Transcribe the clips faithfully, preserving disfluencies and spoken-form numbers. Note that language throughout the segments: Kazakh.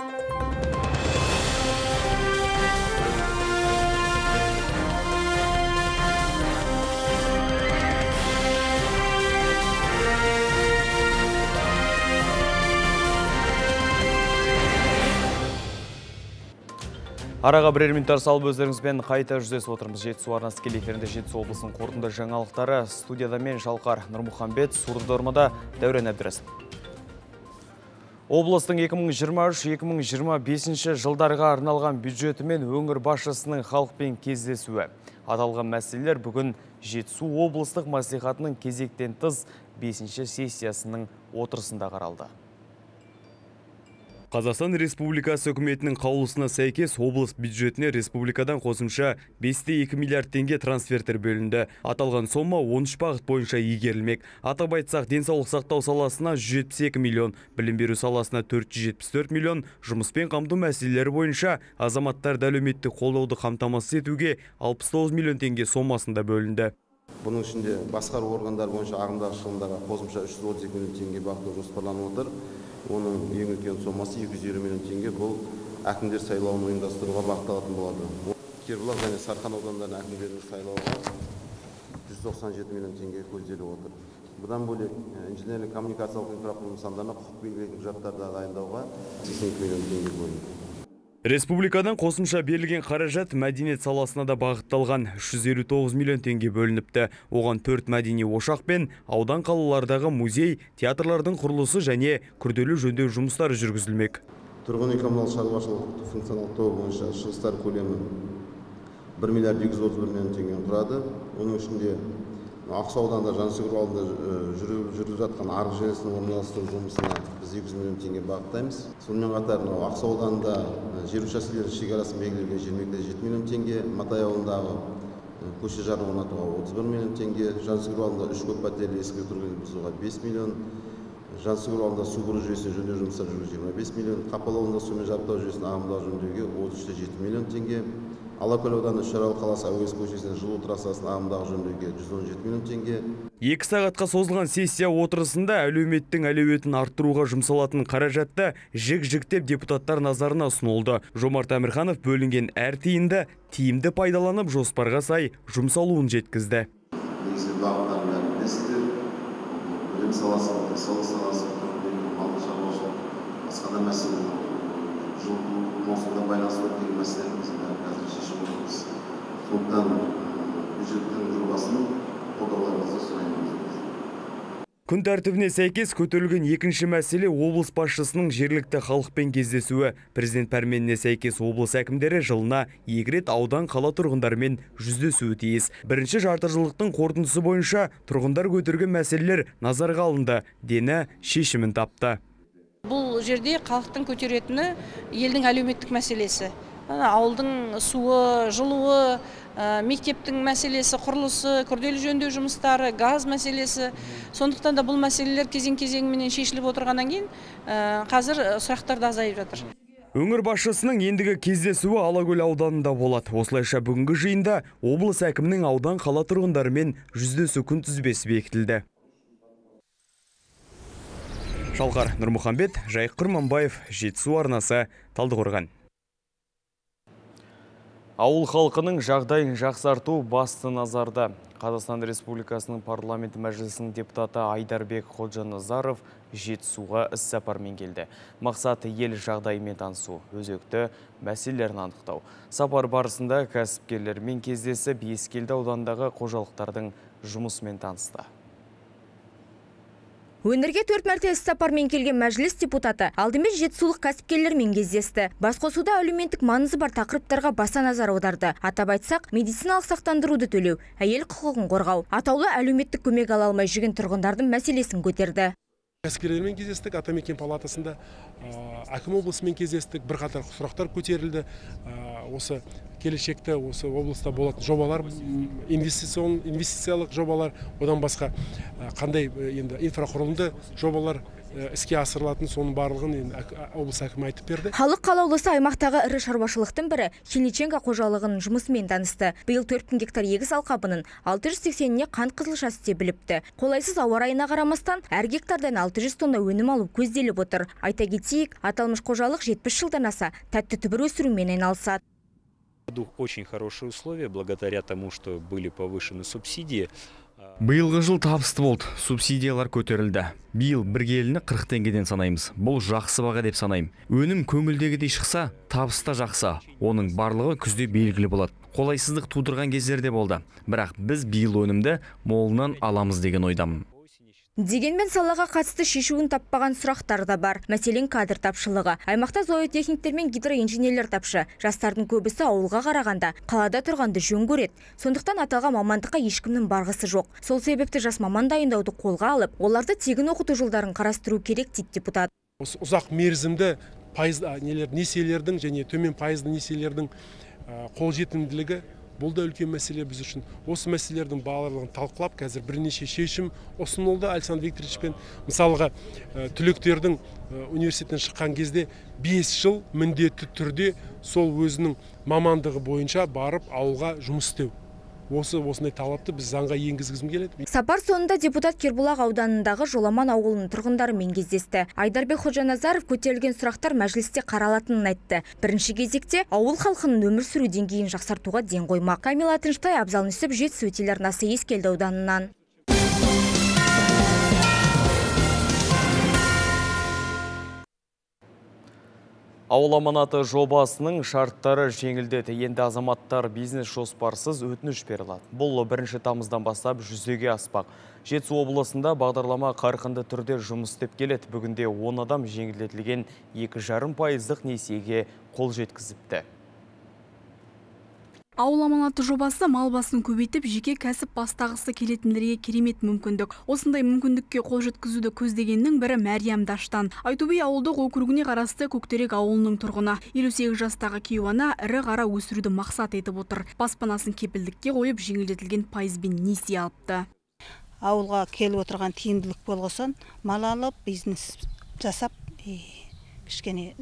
Араға бірер минуттар салып өздеріңізбен қайта жүздесіп отырмыз. Жетісу арнасы тікелей эфирінде Жетісу облысының қорытынды жаңалықтары. Студияда мен Шалқар Нұрмұхамбет, сурдормада Дәурен Әбдірәсов. Облыстың екі мың жиырма үш екі мың жиырма бесінші жылдарға арналған бюджеті мен өңір басшысының халықпен кездесуі. Аталған мәселелер бүгін Жетісу облыстық мәслихатының кезектен тыс бесінші сессиясының отырысында қаралды. Қазақстан Республикасы үкіметінің қаулысына сәйкес облыс бюджетіне республикадан қосымша бес те екі миллиард теңге трансферттер бөлінді. Аталған сома он үш бағыт бойынша игерілмек. Атап айтсақ, денсаулық сақтау саласына жүз жетпіс екі миллион, білім беру саласына төрт жүз жетпіс төрт миллион, жұмыспен қамту мәселелері бойынша азаматтарды әлеуметтік қолдауды қамтамасыз етуге алпыс тоғыз миллион теңге сомасында бөлінді. Бұның ішінде басқару органдар бойынша ағымдағы шығындарға қосымша үш жүз отыз екі миллион теңге бағыттау жоспарланып отыр. Оның ең үлкен сомасы екі жүз елу миллион теңге, бұл әкімдер сайлауын ұйымдастыруға бағытталатын болады. Кербұлақ және Сарқан аудандарының әкімдерін сайлауға жүз тоқсан жеті миллион теңге көзделіп отыр. Бұдан бөлек инженерлік коммуникациялық инфрақұрылым нысандарына құқық белгілейтін құжаттарды дайындауға сексен екі миллион теңге бөлінді. Республикадан қосымша берілген қаражат мәдениет саласына да бағытталған. үш жүз елу тоғыз миллион теңге бөлініпті. Оған төрт мәдени ошақ пен аудан қалалардағы музей, театрлардың құрылысы және күрделі жөндеу жұмыстары жүргізілмек. Тұрғын үй коммуналдық шаруашылық функционалдық тобы бойынша шығыстар көлемі бір миллиард екі жүз отыз бір миллион теңге құрады. Оның ішінде Ақсу ауданында Жансүгір ауылында жүріп жатқан арық желісінің орналастыру жұмысына біз екі жүз миллион теңге бағыттаймыз. Сонымен қатар Ақсу ауданында жер учаскелерінің шекарасын белгілеген жиырма жеті миллион теңге, Матай ауылындағы көше жарық орнатуға отыз бір миллион теңге, Жансүгір ауылында үш көп пәтерлі ескі тұрғын үй бұзуға бес миллион, Жансүгір ауылында су бұру жүйесін жөндеу жұмыстары жүргізуге жиырма бес миллион, Қапал ауылында сумен жабдықтау жүйесін ағымдағы жөндеуге отыз үш те жеті миллион теңге, Алакөл ауданы Үшарал қаласы әуезов көшесінің жылу трассасын ағымдағы жөндеуге жүз он жеті миллион теңге. Екі сағатқа созылған сессия отырысында әлеуметтің әлеуетін арттыруға жұмсалатын қаражатты жік-жіктеп депутаттар назарына ұсынылды. Жомарт Әмірханов бөлінген әр тиынды тиімді пайдаланып жоспарға сай жұмсалуын жеткізді. Негізгі бағыттардың бәрін білесіздер. Білім саласы, денсаулық саласы, мал шаруашылық, басқа да мәселе, жылыту маусымына байланысты деген мәселелеріміздің бәрін қазір шешіп отырмыз. Сондықтан бюджеттің жобасын қолдауларыңызды сұраймыз. Күн тәртібіне сәйкес көтерілген екінші мәселе облыс басшысының жергілікті халықпен кездесуі. Президент пәрменіне сәйкес облыс әкімдері жылына екі рет аудан қала тұрғындарымен жүздесуі тиіс. Бірінші жартыжылдықтың қорытындысы бойынша тұрғындар көтерген мәселелер назарға алынды, дені шешімін тапты. Бұл жерде халықтың көтеретіні елдің әлеуметтік мәселесі. Ауылдың суы, жылуы, мектептің мәселесі, құрылысы, күрделі жөндеу жұмыстары, газ мәселесі. Сондықтан да бұл мәселелер кезең-кезеңімен шешіліп отырғаннан кейін қазір сұрақтар да азайып жатыр. Өңір басшысының ендігі кездесуі Алакөл ауданында болады. Осылайша бүгінгі жиында облыс әкімінің аудан қала тұрғындарымен жүздесу күнтізбесі бекітілді. Шалқар Нұрмұхамбет, Жайық Құрманбаев, Жетісу арнасы, Талдықорған. Ауыл халқының жағдайын жақсарту басты назарда. Қазақстан Республикасының парламенті мәжілісінің депутаты Айдарбек Ходжаназаров Жетісуға іс-сапармен келді. Мақсаты ел жағдайымен танысу, өзекті мәселелерін анықтау. Сапар барысында кәсіпкерлермен кездесіп, Ескелді аудандағы қожалықтардың жұмысымен танысты. Өңірге төрт мәрте іс-сапармен келген мәжіліс депутаты алдымен жетісулық кәсіпкерлермен кездесті. Басқосуда әлеуметтік маңызы бар тақырыптарға баса назар аударды. Атап айтсақ, медициналық сақтандыруды төлеу, әйел құқығын қорғау, атаулы әлеуметтік көмек ала алмай жүрген тұрғындардың мәселесін көтерді. Кәсіпкерлермен кездестік, Атамекен палатасында әкім облысымен кездестік, бірқатар сұрақтар көтерілді. Осы келешекте осы облыста болатын жобалар, инвестициялық жобалар, одан басқа қандай енді инфрақұрылымды жобалар іске асырылатын соның барлығын облыс әкімі айтып берді. Халық қалаулысы аймақтағы ірі шаруашылықтың бірі Хильниченко қожалығының жұмысымен танысты. Биыл төрт мың гектар егіс алқабының алты жүз сексеніне қант қызылшасы себіліпті. Қолайсыз ауа райына қарамастан, әр гектардан алты жүз тонна өнім алу көзделіп отыр. Айта кетейік, аталмыш қожалық жетпіс жылдан аса тәтті түбір өсірумен айналысады. Очень хорошие условия, благодаря тому, что были повышены субсидии. Биылғы жыл табысты болды, субсидиялар көтерілді. Биыл бір келіні қырық теңгеден санаймыз. Бұл жақсы баға деп санайым. Өнім көңілдегідей шықса, табыс та жақсы. Оның барлығы күзде белгілі болады. Қолайсыздық тудырған кездерде болды. Бірақ біз биыл өнімді молынан аламыз деген ойдамын. Дегенмен салаға қатысты шешуін таппаған сұрақтар да бар. Мәселен, кадр тапшылығы. Аймақта зоотехниктер мен гидроинженерлер тапшы. Жастардың көбісі ауылға қарағанда қалада тұрғанды жөн көреді. Сондықтан аталған мамандыққа ешкімнің барғысы жоқ. Сол себепті жас маман дайындауды қолға алып, оларды тегін оқыту жолдарын қарастыру керек дейді депутат. Осы ұзақ мерзімді пайыз нелер несиелердің және төмен пайызды несиелердің қолжетімділігі бұл да үлкен мәселе біз үшін. Осы мәселелердің барлығын талқылап, қазір бірнеше шешім ұсынылды Александр Викторовичпен. Мысалға, түлектердің университеттен шыққан кезде бес жыл міндетті түрде сол өзінің мамандығы бойынша барып ауылға жұмыс істеу. Осы осындай талапты біз заңға енгізгізім келеді. Сапар соңында депутат Кербұлақ ауданындағы Жоламан ауылының тұрғындарымен кездесті. Айдарбек Ходжаназаров көтерілген сұрақтар мәжілісте қаралатынын айтты. Бірінші кезекте ауыл халқының өмір сүру деңгейін жақсартуға ден қоймақ. Камила Тыныштай, Абзал Нүсіп, Жетісу телеарнасы Ескелді ауданынан. Ауыл аманаты жобасының шарттары жеңілдеді. Енді азаматтар бизнес жоспарсыз өтініш бере алады. Бұл бірінші тамыздан бастап жүзеге аспақ. Жетісу облысында бағдарлама қарқынды түрде жұмыс істеп келеді. Бүгінде он адам жеңілдетілген екі жарым пайыздық несиеге қол жеткізіпті. Ауыл аманаты жобасы мал басын көбейтіп, жеке кәсіп бастағысы келетіндерге керемет мүмкіндік. Осындай мүмкіндікке қол жеткізуді көздегеннің бірі Мәриям Даштан. Айтөбе ауылдық округіне қарасты Көктерек ауылының тұрғыны. елу сегіз жастағы кейуана ірі қара өсіруді мақсат етіп отыр. Баспанасын кепілдікке қойып, жеңілдетілген пайызбен несие алыпты. Ауылға келіп отырған тиімділік болғасын, мал алып, бизнес жасап, кішкене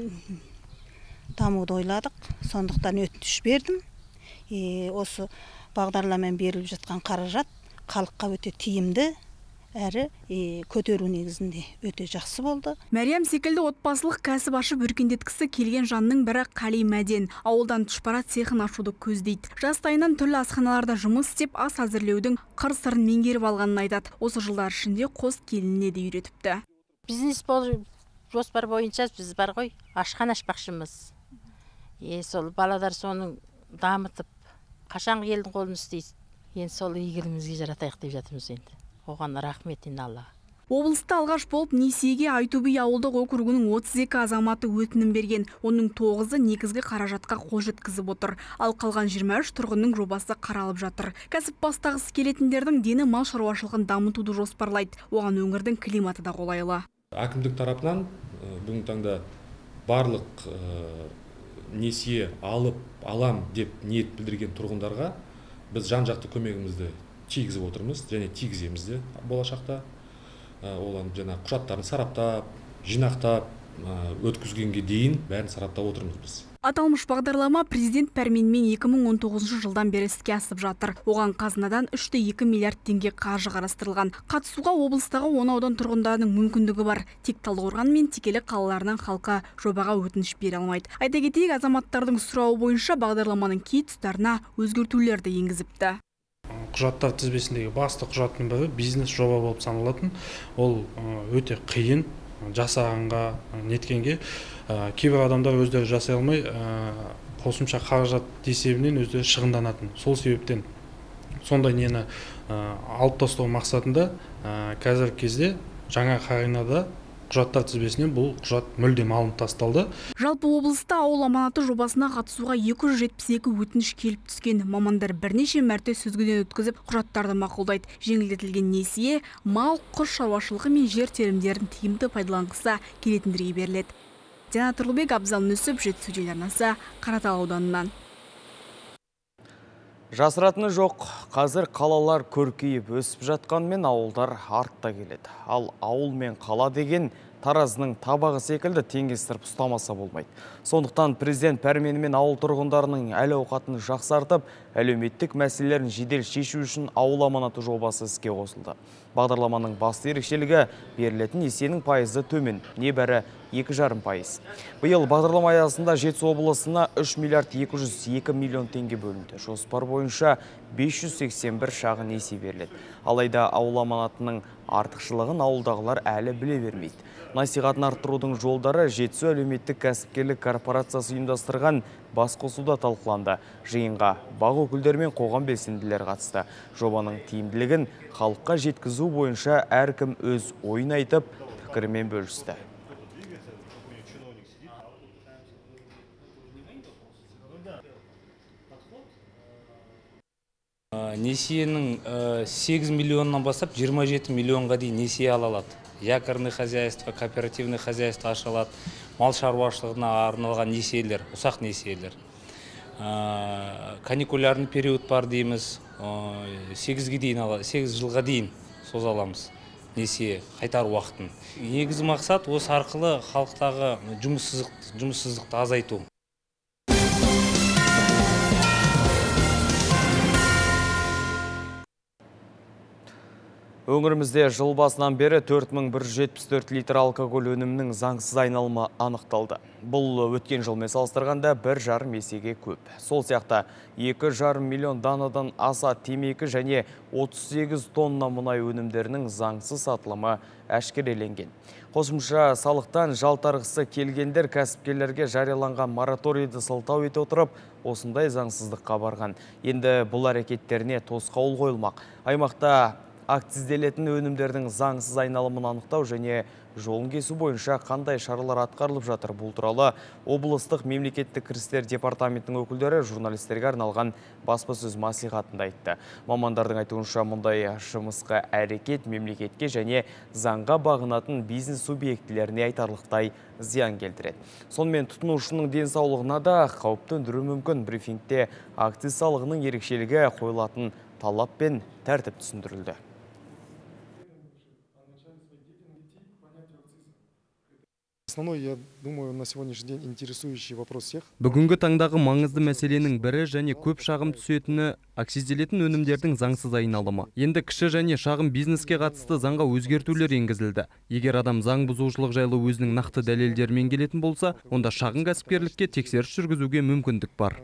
дамуды ойладық. Сондықтан өтініш бердім. Осы бағдарламамен беріліп жатқан қаражат халыққа өте тиімді әрі көтеру негізінде өте жақсы болды. Мәриям секілді отбасылық кәсіп ашып өркендеткісі келген жанның бірі Қали Мәден. Ауылдан тұшпара цехын ашуды көздейді. Жастайынан түрлі асханаларда жұмыс істеп, ас әзірлеудің қыр-сырын меңгеріп алғанын айтады. Осы жылдар ішінде қос келініне де үйретіпті. Бизнес жоспар бойынша біз бар ғой, ашқан ашпақшымыз. Сол баладар соның дамытып, қашанғы елдің қолын істейді. Енді сол игілімізге жаратайық деп жатырмыз енді. Оған рахмет енді Аллаға. Облыста алғаш болып несиеге Айтөбе ауылдық округінің отыз екі азаматы өтінім берген. Оның тоғызы негізгі қаражатқа қол жеткізіп отыр. Ал қалған жиырма үш тұрғынның жобасы қаралып жатыр. Кәсіп бастағысы келетіндердің дені мал шаруашылығын дамытуды жоспарлайды. Оған өңірдің климаты да қолайлы. Әкімдік тарапынан бүгінгі таңда барлық несие алып алам деп ниет білдірген тұрғындарға біз жан-жақты көмегімізді тигізіп отырмыз және тигіземіз де болашақта. Олар жаңа құжаттарын сараптап, жинақтап, өткізгенге дейін бәрін сараптап отырмыз біз. Аталмыш бағдарлама президент пәрменімен екі мың он тоғызыншы жылдан бері іске асып жатыр. Оған қазынадан үш те екі миллиард теңге қаржы қарастырылған. Қатысуға облыстағы он аудан тұрғындарының мүмкіндігі бар. Тек Талдықорған мен Текелі қалаларынан халқы жобаға өтініш бере алмайды. Айта кетейік, азаматтардың сұрауы бойынша бағдарламаның кей тұстарына өзгертулерді енгізіпті. Құжаттар тізбесіндегі басты құжаттың бірі бизнес жоба болып саналатын. Ол өте қиын, жасағанға, неткенге. Кейбір адамдар өздері жасай алмай, қосымша қаражат есебінен өздері шығынданатын. Сол себептен сондай нені алып тастау мақсатында қазіргі кезде жаңа қағидада құжаттар тізбесінен бұл құжат мүлдем алынып тасталды. Жалпы облыста ауыл аманаты жобасына қатысуға екі жүз жетпіс екі өтініш келіп түскен. Мамандар бірнеше мәрте сүзгіден өткізіп құжаттарды мақұлдайды. Жеңілдетілген несие мал, құс шаруашылығы мен жер телімдерін тиімді пайдаланғысы келетіндерге беріледі. Диана Тұрлыбек, Абзал Нүсіп, Жетісу телеарнасы, Қаратал ауданынан. Жасыратыны жоқ, қазір қалалар көркейіп өсіп жатқанмен ауылдар артта келеді. Ал ауыл мен қала деген таразының табағы секілді теңестіріп ұстамаса болмайды. Сондықтан президент пәрменімен ауыл тұрғындарының әл-ауқатын жақсартып, әлеуметтік мәселелерін жедел шешу үшін ауыл аманаты жобасы іске қосылды. Бағдарламаның басты ерекшелігі берілетін несиенің пайызы төмен, небәрі екі жарым пайыз. Биыл бағдарлама аясында Жетісу облысына үш миллиард екі жүз екі миллион теңге бөлінді. Жоспар бойынша бес жүз сексен бір шағын несие беріледі. Алайда ауыл аманатының артықшылығын ауылдағылар әлі біле бермейді. Насихатын арттырудың жолдары Жетісу әлеуметтік кәсіпкерлік корпорациясы ұйымдастырған басқосуда талқыланды. Жиынға бақ өкілдері мен қоғам белсенділері қатысты. Жобаның тиімділігін халыққа жеткізу бойынша әркім өз ойын айтып, пікірімен бөлісті. Несиенің сегіз миллионнан бастап жиырма жеті миллионға дейін несие ала алады. Якорный хозяйство, кооперативный хозяйство ашылады, мал шаруашылығына арналған несиелер, ұсақ несиелер. Каникулярный период бар дейміз, сегізге дейін алады, сегіз жылға дейін соза аламыз несие қайтар уақытын. Негізгі мақсат осы арқылы халықтағы жұмыссыздықты азайту. Өңірімізде жыл басынан бері төрт мың бір жүз жетпіс төрт литр алкоголь өнімінің заңсыз айналымы анықталды. Бұл өткен жылмен салыстырғанда бір жарым есеге көп. Сол сияқты екі жарым миллион данадан аса темекі және отыз сегіз тонна мұнай өнімдерінің заңсыз сатылымы әшкереленген. Қосымша салықтан жалтарғысы келгендер кәсіпкерлерге жарияланған мораторийді сылтау ете отырып, осындай заңсыздыққа барған. Енді бұл әрекеттеріне тосқауыл қойылмақ. Аймақта акцизделетін өнімдердің заңсыз айналымын анықтау және жолын кесу бойынша қандай шаралар атқарылып жатыр, бұл туралы облыстық мемлекеттік кірістер департаментінің өкілдері журналистерге арналған баспасөз маслихатында айтты. Мамандардың айтуынша мұндай жымысқы әрекет мемлекетке және заңға бағынатын бизнес субъектілеріне айтарлықтай зиян келтіреді. Сонымен тұтынушының денсаулығына да қауіп төндіруі мүмкін. Брифингте акциз салығының ерекшелігі, қойылатын талап пен тәртіп түсіндірілді. Основной, я думаю, на сегодняшний день интересующий вопрос всех. Бүгінгі таңдағы маңызды мәселенің бірі және көп шағым түсетіні акцизделетін өнімдердің заңсыз айналымы. Енді кіші және шағын бизнеске қатысты заңға өзгертулер енгізілді. Егер адам заң бұзушылық жайлы өзінің нақты дәлелдерімен келетін болса, онда шағын кәсіпкерлікке тексеріс жүргізуге мүмкіндік бар.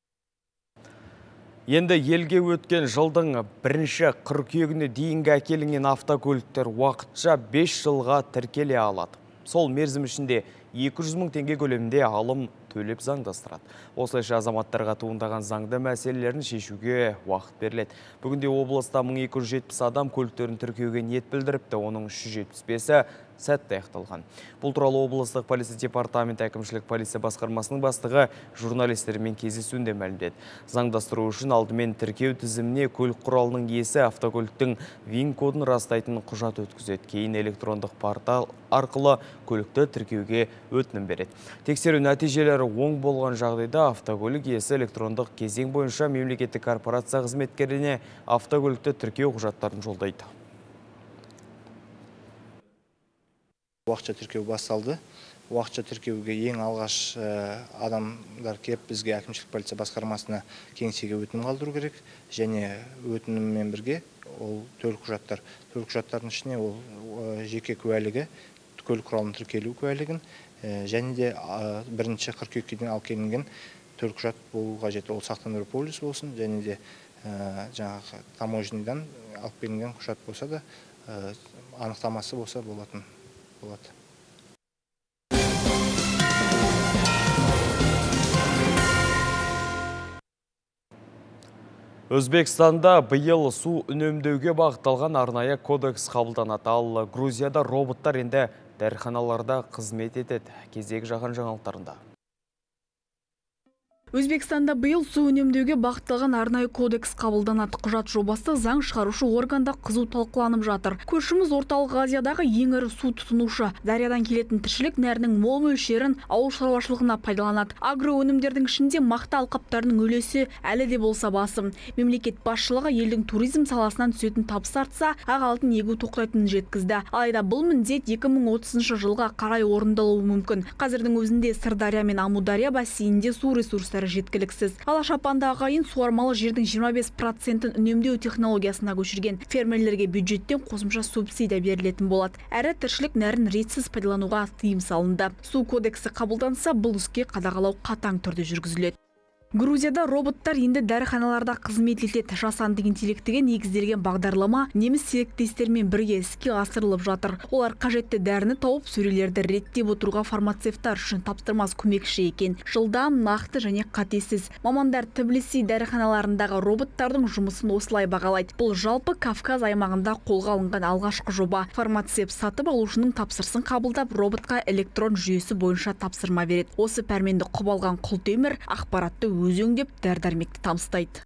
Енді елге өткен жылдың бірінші қыркүйегіне дейінгі әкелінген автокөліктер уақытша бес жылға тіркеле алады. Сол мерзім ішінде екі жүз мың теңге көлемінде алым төлеп заңдастырады. Осылайша азаматтарға туындаған заңды мәселелерін шешуге уақыт беріледі. Бүгінде облыста мың екі жүз жетпіс адам көліктерін тіркеуге ниет білдіріпті, оның үш жүз жетпіс бесі сәтті аяқталған. Бұл туралы облыстық полиция департаменті әкімшілік полиция басқармасының бастығы журналистермен кездесуінде мәлімдеді. Заңдастыру үшін алдымен тіркеу тізіміне көлік құралының иесі автокөліктің вин кодын растайтын құжат өткізеді. Кейін электрондық портал арқылы көлікті тіркеуге өтінім береді. Тексеру нәтижелері оң болған жағдайда автокөлік иесі электрондық кезең бойынша мемлекеттік корпорация қызметкеріне автокөлікті тіркеу құжаттарын жолдайды. Уақытша тіркеу басталды. Уақытша тіркеуге ең алғаш адамдар келіп бізге әкімшілік полиция басқармасына кеңсеге өтінім қалдыру керек. Және өтініммен бірге ол төл құжаттар. Төл құжаттардың ішіне ол жеке куәлігі, көлік құралының тіркелу куәлігін және де бірінші қыркүйекке дейін алып келінген төл құжат болу қажет. Ол сақтандыру полисі болсын және де жаңағы таможнядан алып келінген құжат болса да анықтамасы болса болатын. болады. Өзбекстанда биыл су үнемдеуге бағытталған арнайы кодекс қабылданады, ал Грузияда роботтар енді дәріханаларда қызмет етеді. Кезек жаһан жаңалықтарында. Өзбекстанда биыл су үнемдеуге бағытталған арнайы кодекс қабылданады. Құжат жобасы заң шығарушы органда қызу талқыланып жатыр. Көршіміз Орталық Азиядағы ең ірі су тұтынушы. Дариядан келетін тіршілік нәрінің мол мөлшерін ауыл шаруашылығына пайдаланады. Агро өнімдердің ішінде мақта алқаптарының үлесі әлі де болса басым. Мемлекет басшылығы елдің туризм саласынан түсетін табыс артса, ақ алтын егу тоқтайтынын жеткізді. Алайда бұл міндет екі мың отызыншы жылға қарай орындалуы мүмкін. Қазірдің өзінде Сырдария мен Амудария бассейнінде су ресурстары жеткіліксіз. Алашапанда ағайын суармалы жердің жиырма бес процентін үнемдеу технологиясына көшірген. Фермерлерге бюджеттен қосымша субсидия берілетін болады. Әрі тіршілік нәрін ретсіз пайдалануға тыйым салынды. Су кодексі қабылданса, бұл іске қадағалау қатаң түрде жүргізіледі. Грузияда роботтар енді дәріханаларда қызмет етеді. Жасанды интеллектіге негізделген бағдарлама неміс серіктестермен бірге іске асырылып жатыр. Олар қажетті дәріні тауып, сөрелерді реттеп отыруға фармацевттар үшін таптырмас көмекші екен. Жылдам, нақты және қатесіз. Мамандар Тбилиси дәріханаларындағы роботтардың жұмысын осылай бағалайды. Бұл жалпы Кавказ аймағында қолға алынған алғашқы жоба. Фармацевт сатып алушының тапсырысын қабылдап, роботқа электрон жүйесі бойынша тапсырма береді. Осы пәрменді құп алған құлтемір ақпаратты өз өңдеп дәрі-дәрмекті тамыстайды.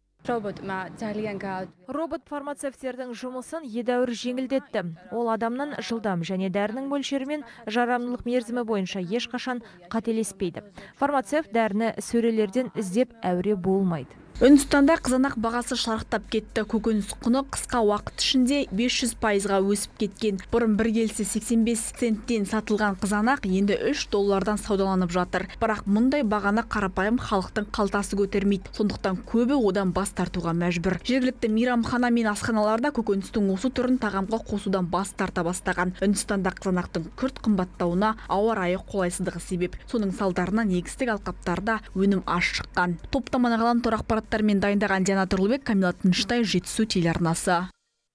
Робот фармацевтердің жұмысын едәуір жеңілдетті. Ол адамнан жылдам және дәрінің мөлшерімен жарамдылық мерзімі бойынша ешқашан қателеспейді. Фармацевт дәріні сөрелерден іздеп әуре болмайды. Үндістанда қызанақ бағасы шарықтап кетті. Көкөніс құны қысқа уақыт ішінде бес жүз пайызға өсіп кеткен. Бұрын бір келісі сексен бес центтен сатылған қызанақ енді үш доллардан саудаланып жатыр. Бірақ мұндай бағаны қарапайым халықтың қалтасы көтермейді. Сондықтан көбі одан бас тартуға мәжбүр. Жергілікті мейрамхана мен асханаларда көкөністің осы түрін тағамға қосудан бас тарта бастаған. Үндістанда қызанақтың күрт қымбаттауына ауа райы қолайсыздығы себеп. Соның салдарынан егістік алқаптарда өнім аз шыққан. Топтаманы ғаламтор ақпараттармен дайындаған Диана Тұрлыбек, Камила Тыныштай, Жетісу телеарнасы.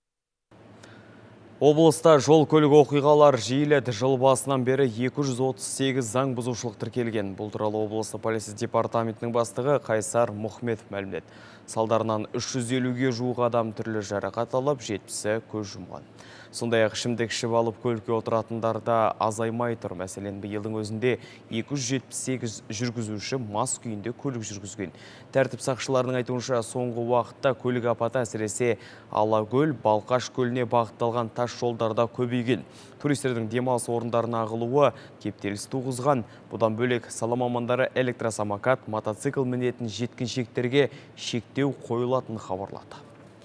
Облыста жол көлік оқиғалар жиіледі. Жыл басынан бері екі жүз отыз сегіз заң бұзушылық тіркелген. Бұл туралы облысы полиция департаментінің бастығы Қайсар Мұхмет мәлімдеді. Салдарынан үш жүз елуге жуық адам түрлі жарақат алып, жетпісі көз жұмған. Сондай-ақ ішімдік ішіп алып көлікке отыратындар да азаймай тұр. Мәселен, биылдың өзінде екі жүз жетпіс сегіз жүргізуші мас күйінде көлік жүргізген. Тәртіп сақшыларының айтуынша, соңғы уақытта көлік апаты әсіресе Алакөл, Балқаш көліне бағытталған тас жолдарда көбейген. Туристердің демалыс орындарына ағылуы кептеліс туғызған. Бұдан бөлек сала мамандары электросамокат, мотоцикл мінетін жеткіншектерге шектеу қойылатынын хабарлады.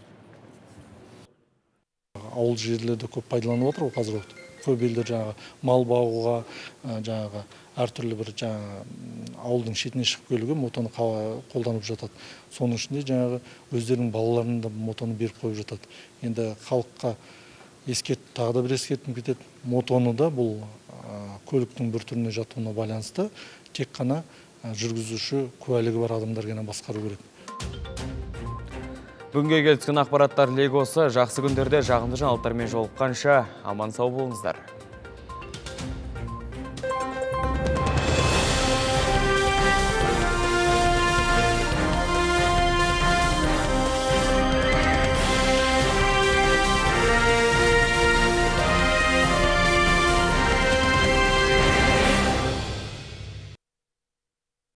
Ауыл жерлерді көп пайдаланып отыр, қазір уақытта. Көп елдер жаңағы мал бағуға, жаңағы әртүрлі бір жаңағы ауылдың шетіне шығып келуге мотоны қолданып жатады. Соның ішінде жаңағы өздерінің балаларының да мотоны беріп қойып жатады. Енді халыққа ескерт, тағы да бір ескертім кетеді. Мотоны да бұл көліктің бір түріне жатуына байланысты тек қана жүргізуші куәлігі бар адамдар ғана басқару керек. Бүгінге келіскен ақпараттар легосы. Жақсы күндерде жағымды жаңалықтармен жолыққанша аман сау болыңыздар.